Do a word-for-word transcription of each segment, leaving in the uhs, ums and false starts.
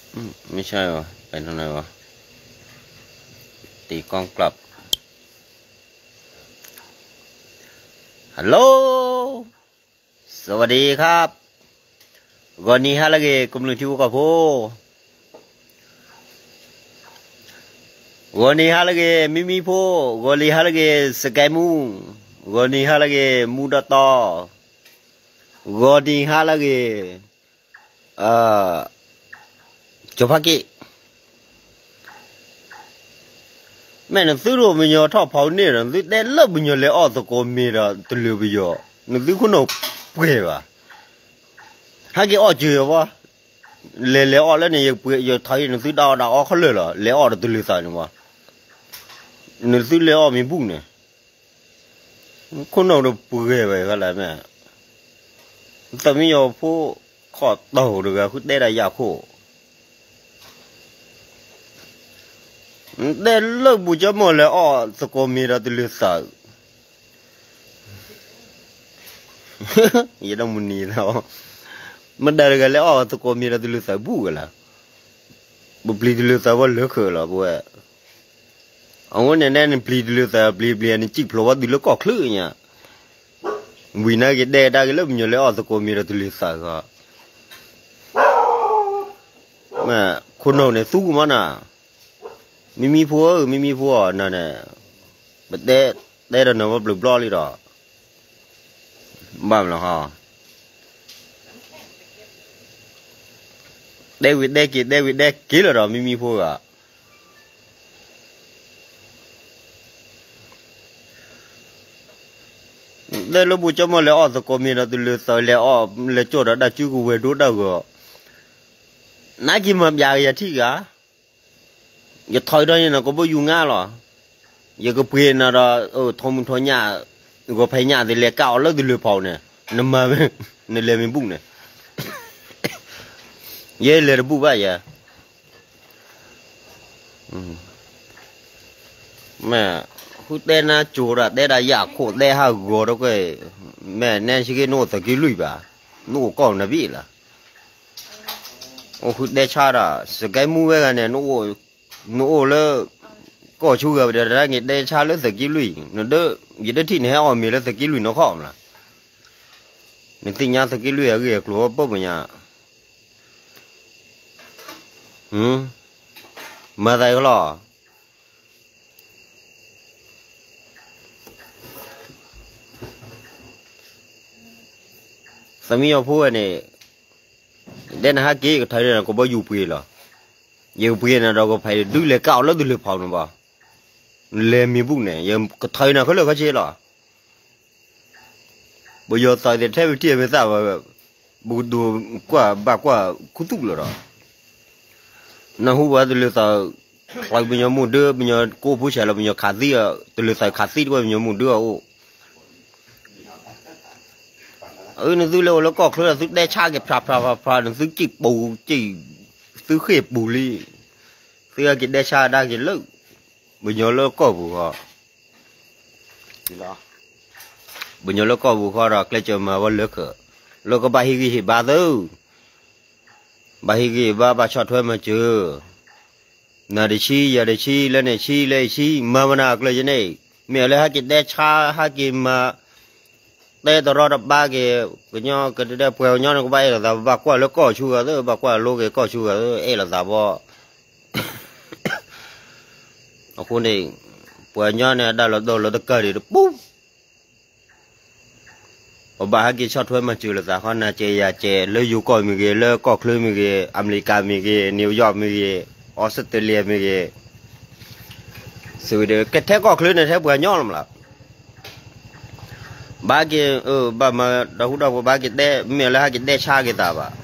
ไม่ใช่หรอไปทางไหนวะตีกล้องกลับฮัลโหลสวัสดีครับวันนี้ฮะละเกกุมลุชิวกับพูวันนี้ฮะละเกมิมิพูวันนี้ฮะละเกสกายมูวันนี้ฮะละเกมูดตอวันนี้ฮะละเกเอ่อจบพักกี้แม่นั่นซื้อโรมิโยทอดเผาเนี่ยนั่นซื้อได้เลิกมิโยเลยอ้อตะโกนมีระตะลือไปโยนั่นซื้อคนเอาเปรี้ยวะถ้าแกอ้อเจอวะเลยเลยอ้อแล้วเนี่ยยังเปรี้ยวไทยนั่นซื้อดาวดาวอ้อเขาเลยเหรอเลยอ้อตะลือใส่เนี่ยวะนั่นซื้อเลยอ้อมีบุ้งเนี่ยคนเอาตะเปรี้ยวไปก็แล้วแม่แต่มิโยผู้ขอโตดูกันคุณได้ได้ยาคู่ได้เลิกบุจมอเลยอ้อสกอมีระตะลือใส่ยังต้องมุนีแล้วมันได้กันแล้วอ๋อตะโกมีระดับลึกสายบุกละบุปลีลึกสายว่าเลือกเหรอบัวเอาวันนี้เนี่ยปลีลึกสายปลีปลีนี่จิกเพราะว่าดิลก็คลื่นเนี่ยวินาทีเดได้กันแล้วมันอยู่แล้วอ๋อตะโกมีระดับลึกสายก็แม่คนเราเนี่ยสู้มันอ่ะไม่มีผัวไม่มีผัวนั่นแหละแต่ได้ได้แล้วนะว่าปลุกปล้อเลยหรอบ้าเหรอฮะเดวิดเดกิเดวิดเดกิแล้วหรอไม่มีผัวได้แล้วบุจมาแล้วอ๋อสกอมีนะตุลสอยแล้วอ๋อแล้วโจดได้ชื่อกูเวดูได้ก็นักกินมันยากอย่าที่กะอย่าถอยได้นะก็บ่อยู่ง่ายหรออย่าก็เปลี่ยนนะเราเออทอมทอญาก็พยายามจะเลี้ยเก่าแล้วตุลเผาเนี่ยน้ำมาเนี่ยเลี้ยมันบุ้งเนี่ยเย่เลยระบุว่าอย่าแม่คุณเต้น่าจูระเต้ได้อยากโคตรได้ห้ากัวแล้วก็แม่แน่ชิคกี้โน่ตะกี้ลุยบ่าโน่ก้อนนะพี่ล่ะโอ้คุณเต้ชาระสกายมูเวกันเนี่ยโน่โน่แล้วก็ชูกับเดี๋ยวได้เงี้ยเต้ชาแล้วตะกี้ลุยนั่นเด้อยี่เด้อที่เนี่ยอ๋อมีแล้วตะกี้ลุยน้องข้อมล่ะนี่ติงยาตะกี้ลุยอะไรกลัวปุ๊บมันยาหืมมาได้ก็หรอสามีเอาพูดเนี่ยเด่นฮักกี้ก็ไทยเนี่ยก็บ่อยู่ปีหรออยู่ปีเนี่ยเราก็ไปดูเลยก้าวแล้วดูเลยเผาหนึ่งบ่เลยมีบุ้งเนี่ยยังก็ไทยเนี่ยเขาเลยเขาเชื่อหรอบ่ยอใส่เด็ดแทบไม่เที่ยไม่ทราบว่าบูดูกว่าบ้ากว่าคุตุกเลยหรอนั่นหัวตัวเลือดใครเป็นยามูเดือเป็นยาโก้ผู้ชายเราเป็นยาขาซีอ่ะตัวเลือดใส่ขาซีด้วยเป็นยามูเดือโอ้เออนั่นซื้อแล้วแล้วก็เคลื่อนซื้อได้ชาเก็บพราพราพรานั่นซื้อจิกปูจิซื้อเขียบบุรีซื้อกินได้ชาได้กินเลิกเป็นยาแล้วก็บุคอเป็นยาแล้วก็บุคอเราเคยเจอมาว่าเลิกเหรอแล้วก็บาฮิกิบาดูบาฮิกิบาบาช็อตถ้วยมาเจอนาดิชียาดิชีแล้วเนี่ยชีเลยชีมามันากเลยจะเนี่ยเมื่อไรฮักกินได้ชาฮักกินมาได้ตลอดบ้าเกเป็นยอก็ได้เปล่ายอก็ไปแล้วแต่บ้ากว่าแล้วก็ชัวร์เด้อบ้ากว่าโลกก็ชัวร์เด้อเอแล้วแต่บ่เอาคนนี้เปล่ายอเนี่ยได้แล้วโดนแล้วตะเกียบปุ๊บเอาบ้าฮักกินช็อตถ้วยมาจืดแล้วแต่เขาน่าเจียเจเลยอยู่ก่อนมีเกเลยก็คลื่นมีเกอเมริกามีเกนิวยอร์กมีเกออสเตรเลียมีเกสวีเดนก็แท้ก็คลื่นในแท้เปล่ายอลมั้งล่ะบาเกเออบามาดาหูดาบาเกเต้เมื่อไรฮักเกเต้ชาเกตาบะ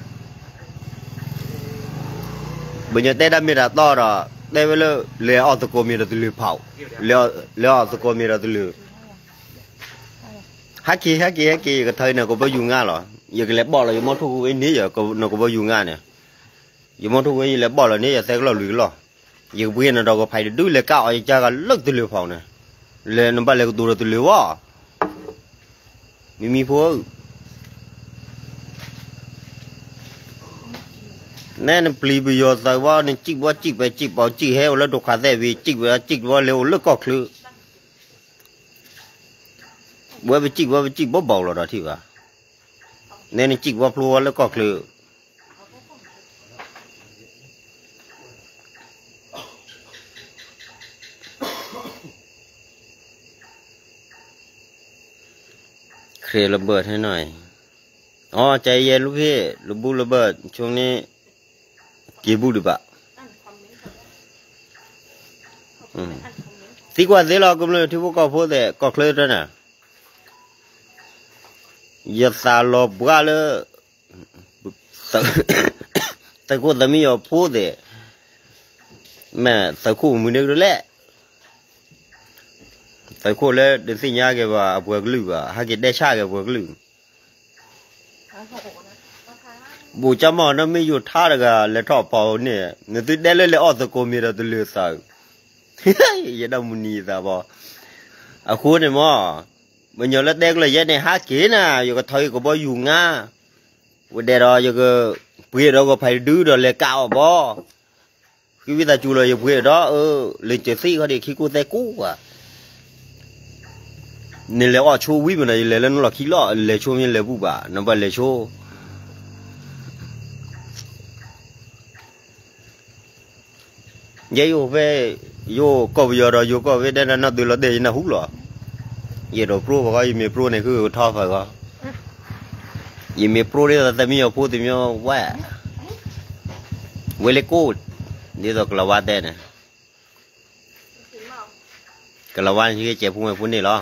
บุญยเต้ได้มีระต่อระเต้เวลเลี้ยอตะโกมีระตุลือเผาเลี้ยเลี้ยตะโกมีระตุลือฮักกี้ฮักกี้ฮักกี้ก็เธอเนี่ยก็ไปอยู่งานหรออย่าเล็บบอกเลยมอทุกวันนี้อย่าก็เนี่ยก็ไปอยู่งานเนี่ยอย่ามอทุกวันนี้เล็บบอกเลยนี่อย่าเซ็กเราหรือหรออย่าเวียนเราก็ไปดูเลยก้าวไอ้จ้าก็เลิกตุลือเผาเนี่ยเลยน้ำบ้านเลยก็ดูระตุลือวะมีมีพวกนั่นปลีไปยอแต่ว่านี่จิกว่าจิกไปจิกเปล่าจิกให้แล้วดูขาแต่วีจิกว่าจิกว่าเร็วเลิกก็คือว่าไปจิกว่าไปจิกบ่เบาหรอที่ว่านั่นนี่จิกว่าพลัวแล้วก็คือเคลียร์ระเบิดให้หน่อยอ๋อใจเย็นลูกพี่ระบุระเบิดช่วงนี้กี่บุหรือเปล่าอืมที่กว่าที่เรากำลังที่พวกเขาพูดแต่ก็เคลียร์แล้วนะอย่าสาลบว่าเลยแต่กูแต่ไม่ยอมพูดแต่แม่แต่คู่มือเด็กด้วยแหละแต่คู่เลยเดี๋ยวสิ่งยากแกว่าบวกลือว่าหากได้ชาแกบวกลือบูจามอนั่นไม่อยู่ท่าเลยก็เลยทอดเผาเนี่ยเนี่ยตัวเด็กเลยเลยออกตะโกนมีเราตัวเลือดสาวอย่าดำมุนีสาวบ่อาคุณเนี่ยมั้งมันยอมแล้วเด็กเลยยันในหาเก๋น่ะอยู่กับทอยก็บ่อยู่ง่าวันเดียวอยู่ก็เพื่อนเราก็ไปดื้อเราเลยก้าวบ่คือวิธีจูเลยอยู่เพื่อนเราเออเล่นเจสซี่เขาเด็กขี้กูแต่กูอ่ะนี่เลยว่าโชว์วิมันเลยเลยแล้วนั่นเราขี้ล้อเลยโชว์ยังเลยบุบะนั่นเป็นเลยโชว์ยัยโยเวโยก็วิยอร์โยก็เวเดนนั่นดูแลเดย์น่ะหุบหรอยี่เราโปรบอกว่ายี่มีโปรเนี่ยคือท้อไปก็ยี่มีโปรเนี่ยแต่มีเอาพูดแต่มีเอาว่าเวลกูดนี่ตัวกลาวาเดนเนี่ยกลาวานที่เจ็บพุ่งไปพุ่งนี่หรอ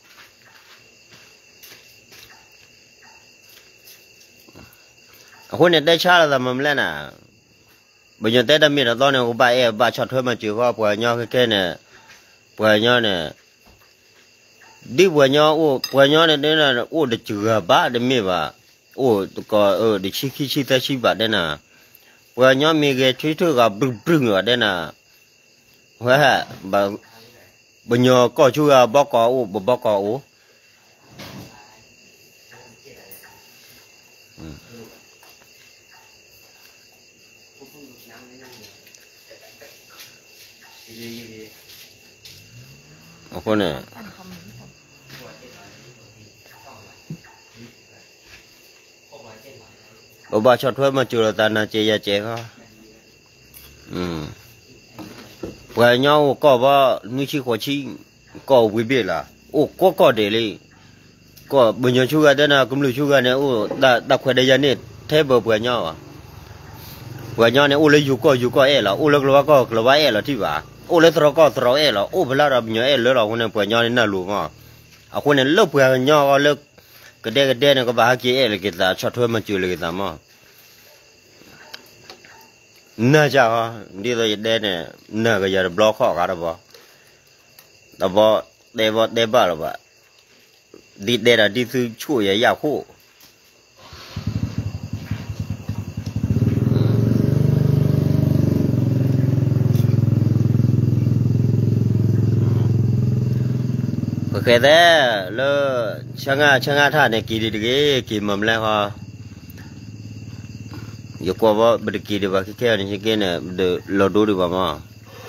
คนเนี่ยได้ชาแล้วแต่มันเล่นอ่ะbây giờ tết đâm miệt là to này của bà em bà chọn thôi mà chịu qua bữa nhau cái cái này bữa nhau này đi bữa nhau ô bữa nhau này đây là ô để chừa bà để miệt bà ô có ờ để chi chi chi ta chi bà đây nè bữa nhau miệt cái chơi thôi gặp bưng bưng ở đây nè hóa ha bà bữa nhau có chú à bóc có ô bóc bóc có ôคนเนี่ยบบ้าชดถ้วยมาจุลตานาเจียเจ้าอืมว่าเนาะก็ว่านุชิขวชิก็วิเบล่ะโอ้ก็ก็เดลี่ก็บุญยชูกันเดนะกุมลุชูกันเนี่ยโอ้ดาดาขวดเดียนี่เทบบัวเนาะบัวเนาะเนี่ยโอ้เลยอยู่ก็อยู่ก็เอล่ะโอ้เลยกลัวก็กลัวเอล่ะที่ว่าโอ้เลยตรอก็ตรอเอล่ะโอ้เวลาเราบุญยเอเลยเราคนเนี่ยบัวเนาะนี่น่ารู้มั้งอ่ะคนเนี่ยเลิกบัวเนาะก็เลิกก็เด็กก็เด็กเนี่ยก็บ้ากี่เอเลยกิตาชดถ้วยมาจุเลยกิตามั้งน่าจะฮะดีตัวเด็กเนี่ยน่าก็จะบล็อกข้อกันหรือเปล่าแต่พอเดบเดบ้าหรือเปล่าดีเด็ดอะดีคือช่วยยาคู่โอเคแต่แล้วช่างอ่ะช่างอ่ะท่านเนี่ยกี่ดีกี่กี่มั่มแล้วฮะอยู่กว่าบริกี่ดีว่าแค่นี้แค่เนี่ยเดลดูดีกว่ามั้ง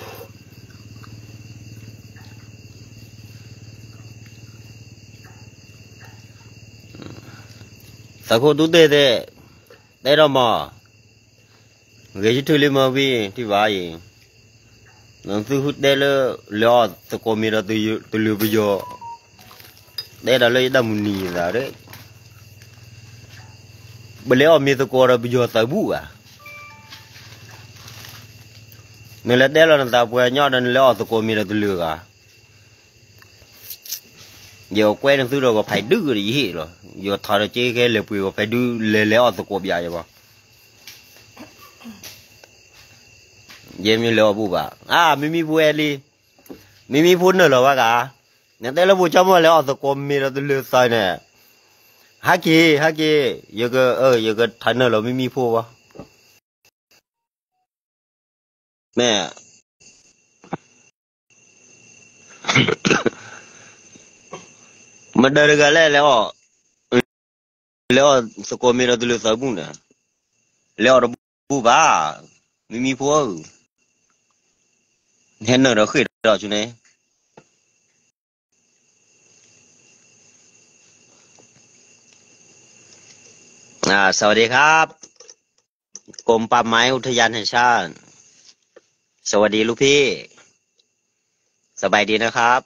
แต่คนดูเด็ดเด็ดได้หรอมั้งเกี่ยวกับทุเรียนมาวิ่งที่ว่าอย่างนั่นคือหุ่นเด็ดเลยเลี้ยตะโกมีเราตัวตัวเลี้ยไปจ่อเด็ดอะไรดำมุนีนะเด็กเบลล์มีตะโกเราไปจ่อตะบูอ่ะนี่แหละเด็ดเรานั่นตาป่วยย้อนนั่นเลี้ยตะโกมีเราตัวเลี้ยอ่ะเดี๋ยวแกนั่นซื้อเราก็ไปดื้อเลยยี่หรอเดี๋ยวทอดเจ๊แกเลี้ยไปก็ไปดื้อเลี้ยเลี้ยตะโกบใหญ่ใช่ปะเยี่ยมเลยบูบะอ่าไม่มีบัวเลยไม่มีพุ่นเลยหรอวะกะเนี่ยแต่เราบูชามาแล้วตะโกมีเราตัวเลือดใส่เนี่ยฮักกี้ฮักกี้ยังก็เออยังก็ทันเลยเราไม่มีพุ่นวะแม่มันเดินกันแล้วแล้วแล้วตะโกมีเราตัวเลือดใส่บุ้งเนี่ยแล้วผู้บ้าไม่มีพวกเห็นเนอะเราเคยเราจุเนี่ยอ่าสวัสดีครับกรมป่าไม้อุทยานแห่งชาติสวัสดีลูกพี่สบายดีนะครับ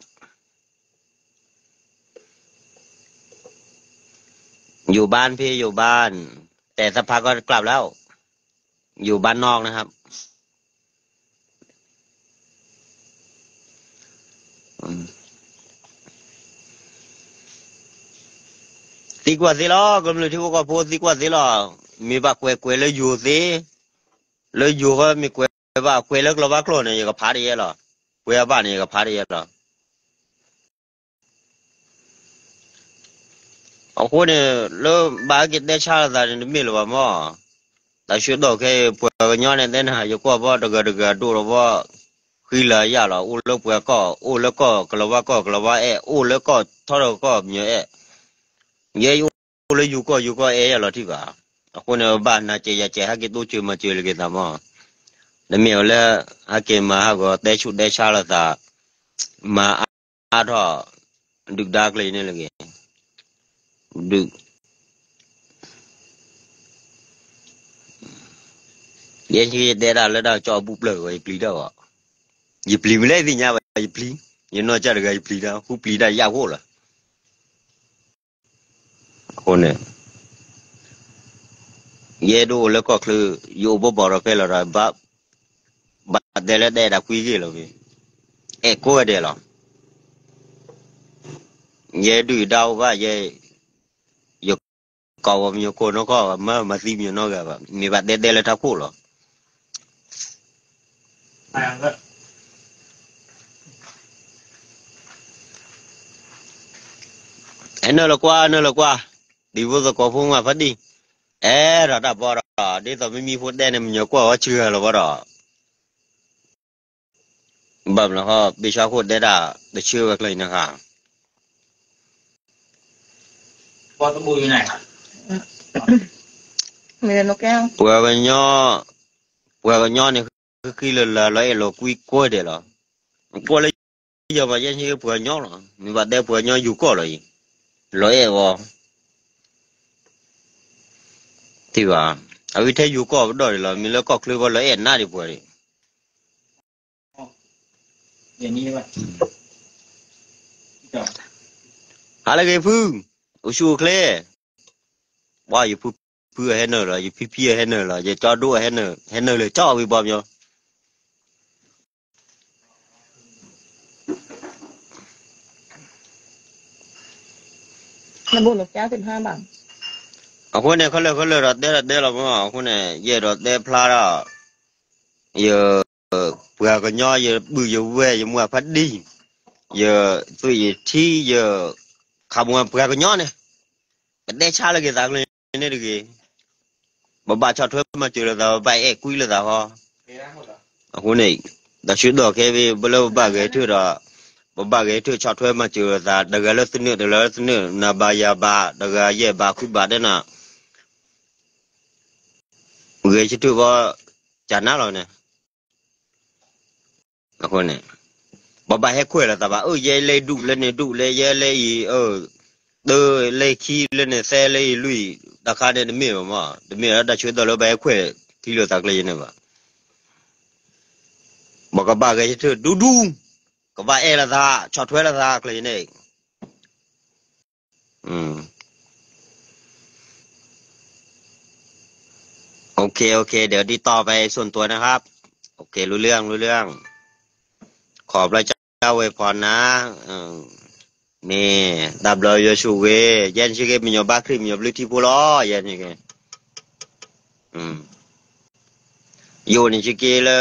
อยู่บ้านพี่อยู่บ้านแต่สักพักก็กลับแล้วอยู่บ้านนอกนะครับสิกว่าสิล้อกำลังที่ว่าพูดสิกว่าสิล้อมีบักเกวเกวเลยอยู่สิเลยอยู่ก็มีเกวว่าเกวเลิกเราว่าโคลนเนี่ยก็พาดีเหรอเกวบ้านเนี่ยก็พาดีเหรอเอาคนเนี่ยแล้วบ้านกินได้ชาติอะไรนี่ไม่รู้ว่ามั้งแต่ชุดดอกแค่ปวดกันย้อนเนี่ยนะอยู่ก็ว่าตะกะตะกะดูแล้วว่าคือเลยยาหรออู้แล้วปวดก็อู้แล้วก็กลัวว่าก็กลัวว่าเอออู้แล้วก็ทอดก็มีเออเยอะอยู่เลยอยู่ก็อยู่ก็เออหรอที่ว่าคนเนี่ยบ้านน่าจะอยากจะให้กินตู้จืดมาจืดเลยกันทำมั้งแล้วมีอะไรให้กินมาให้ก็ได้ชุดได้ชาละตามาอาทอดึกดักเลยนี่เลยดึกยังที่เดาแล้วเราจอบุบเลยไอ้ปลีดอ่ะยี่ปลีไม่ได้ที่เนี่ยไอ้ปลียังนอกจากไอ้ปลีดอ่ะผู้ปลีได้ยาวโหละคนเนี่ยเยดูแล้วก็คืออยู่บ่บ่เราแค่ละบ้าบ้าเดลเดดาคุยกันแล้วพี่เอ็กโก้เดลล์เยดูดาวว่าเยยกเก่ามีคนนก็มามาซีมีนก็แบบมีบัดเดเดลทักคู่หรอเอ็นเนอร์ละกว่าเนอร์ละกว่าดีว่าจะก่อพุ่งมาพอดีเออระดับบ่ระดีต่อไม่มีพูดได้เนี่ยมันเยอะกว่าว่าเชื่อหรอบ่ระแบบแล้วก็บิชาพูดได้ด่าได้เชื่อกันเลยนะครับพอตะบูอยู่ไหนมีแต่นกแก้วปัวกันย่อปัวกันย่อเนี่ยคือคือเลยละเลยเราคุยกล้วยเดี๋ยวกล้วยเลยเยอะมาเยอะที่ปัวย่อหรอมีบัดได้ปัวย่ออยู่ก็เลยเลยเอวที่ว่าเอาวิธีอยู่ก็ได้เลยมีแล้วก็คือว่าเลยเอ็นหน้าดีปัวดิอย่างนี้ป่ะอะไรกันพึ่งอุชูเคล่ว่าอยู่พึ่งเพื่อให้เนอร์เลยอยู่พี่พี่ให้เนอร์เลยอย่าจอดด้วยให้เนอร์ให้เนอร์เลยจ่อวิบอมอยู่น้ำบุญนกแก้วสิบห้าบาทเอาคนเนี่ยเขาเลยเขาเลยรถเดรถเดรเราไม่เอาคนเนี่ยเยอะรถเดรพลาดอ่ะเยอะเพื่อกันย่อเยอะบื้อเยอะเว่ยเยอะมัวพัดดีเยอะตัวเยอะที่เยอะขบวนเพื่อกันย่อเนี่ยได้ชาเลยกี่ตังเลยเนี่ยดิกี่บ่บ่ชอบเธอมาเจอแล้วไปเอ็กคุยแล้วฮะเอาคนเนี่ยแต่ชุดดอกแค่ไปบ่เล่าบ่เกยถือละบ่บ่เกยถือชอบเธอมาเจอแล้วดักแล้วสนุกดักแล้วสนุกนาบายาบาดักเย่บาคุยบาเดน่ะเกยชุดว่าจานน่าเราเนี่ยเอาคนเนี่ยบ่บ่ให้คุยแล้วแต่ว่าเออเย่เลยดุเลยเนี่ยดุเลยเย่เลยเออเดอเลยขี้เลยเนี่ยแซ่เลยลุยตะคาเนี่ยไม่เหรอมาเดี๋ยวมีอะไรชุดตัวเราไปคุยที่เราตักเลยเนี่ยว่าบอกกับบ่เกยถือดูดูก็ว่าเอละท่าชอบถ้วยละท่าเลยเนี่ยอืมโอเคโอเคเดี๋ยวดีต่อไปส่วนตัวนะครับโอเครู้เรื่องรู้เรื่องขอบพระเจ้าอวยพรนะอืมนี่ดับเลยชูเวเย็นชิเกมีโยบาครีมีโยบลิทิพูล้อเย็นชิเกอืมอยู่ในชิเกเลย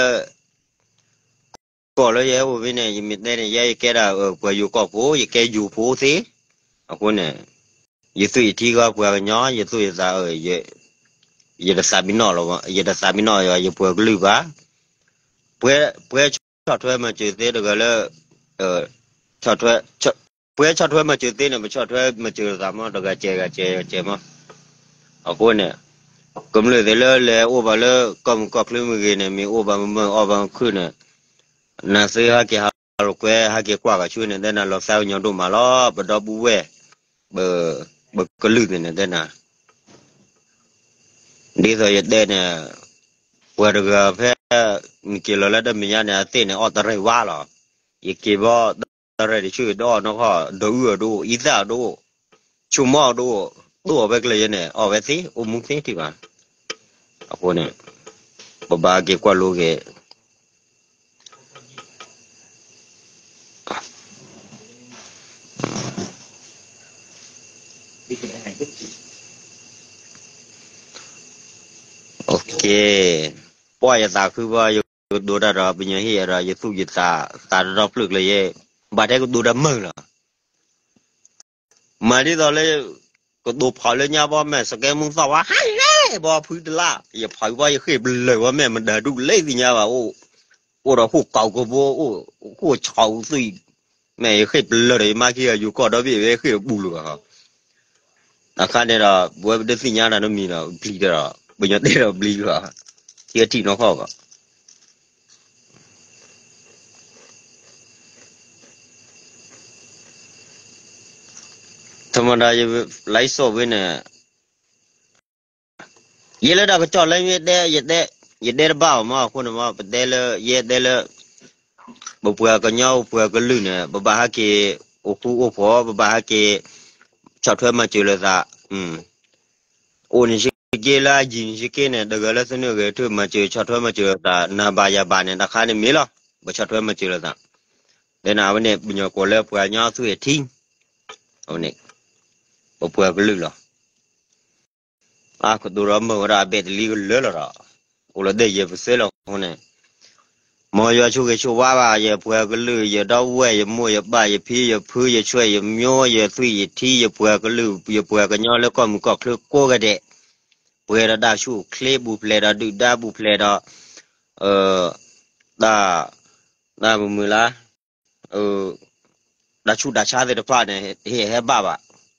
ก็เลยเยอะวิเนี่ยยังมีได้เนี่ยยังแกได้เออเพื่ออยู่ก็ผู้ยังแกอยู่ผู้สิเอาคนเนี่ยยิ่งสุดที่ก็เพื่อกันย้อนยิ่งสุดจะเออยิ่งยิ่งจะสาบินอหรอวะยิ่งจะสาบินอยิ่งเพื่อก็ลืมวะเพื่อเพื่อชอบถ้วยมาเจอเตะเด็กเลยเออชอบถ้วยชอบเพื่อชอบถ้วยมาเจอเตะเนี่ยไม่ชอบถ้วยมาเจอสามอ่ะเด็กเจอเจอเจอมั้งเอาคนเนี่ยก็เลยแต่เลยเลยโอ้บาเลยก็มันก็คลื่นมือเกเนี่ยมีโอ้บามันมันออบางขึ้นเนี่ยน่าซื้อฮะเกี่ยวกับลูกแกฮะเกี่ยวกับว่าช่วยเนี่ยแต่น่ะเราเศร้าหยอดดูมาล้อบดอบูเว่เบอเบอก็ลื่นเนี่ยแต่น่ะดีสุดยอดเนี่ยว่าเรื่องแพ้มีเกี่ยวแล้วได้มีอย่างเนี่ยเต้เนี่ยออตอะไรว่าหรออีกกี่บ่อะไรที่ชื่อดอเนาะก็ดูดูอีซ่าดูชูมอดูตัวไปเลยเนี่ยเอาไปสิอุ้มสิที่ว่าako ne babagi kwa luge okay po ya ta khu ba yo do da ra pinya hi ra ye su ye ta ta ra pluk le ye ba de ko do da meng la ma di do le ko do phao le nya ba me sa ke mung sa wa hai le ba phu de la ye phao ba ye khe le wa me man da du le ti nya ba o o da hu kau ko bo o hu chao si me ye khe le de ma ki yu ko da bi ye khe bu lu ha akha ne da bo de si nya na no mi na bli da bo nya de da bli ha ye ti no kho ka thamada ye lai so we ne ye le da ko cho le ye de ye de ye de ba ma ko na ma de le ye de le bo pua ka nya o pua ka lu ne ba ba ha ke o ku o pho ba ba ha ke chao thwe ma che le da um o ni shi ke la jin shi ke ne da ga la sne ge thwe ma che chao thwe ma che da na ba ya ba ne da kha ne me la ba chao thwe ma che le da de na wa ne bu nya ko le pua nya su ye thi o ne bo pua ka lu la a ko do ra mo ra be de li le la ra o la de ye se la o ne mo yo chu ke chu wa ba ye pua ka lu ye da we ye mo ye ba ye phi ye phu ye chue ye myo ye su ye thi ye pua ka lu ye pua ka nya le ko mu ko kle ko ga de pua da da chu kle bu ple da du da bu ple da ờ da da mu mu la ờ da chu da cha de da pa ne he he ba ba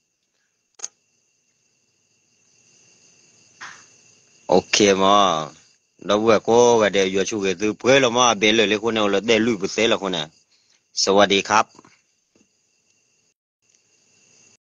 okay ma da we ko ga de yo chu ke tu pue lo ma be le le ko ne lo de lu bu se la ko ne สวัสดีครับ